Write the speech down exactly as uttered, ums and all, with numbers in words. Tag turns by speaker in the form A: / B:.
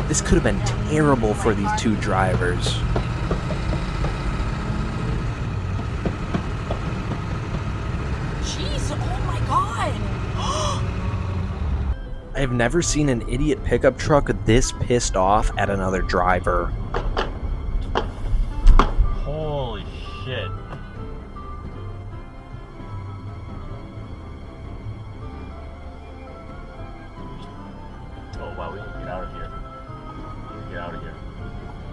A: This could have been terrible for these two drivers.
B: Jeez, oh my god!
A: I have never seen an idiot pickup truck this pissed off at another driver.
C: Holy shit. Oh wow, we need to get out of here. We need to get out of here.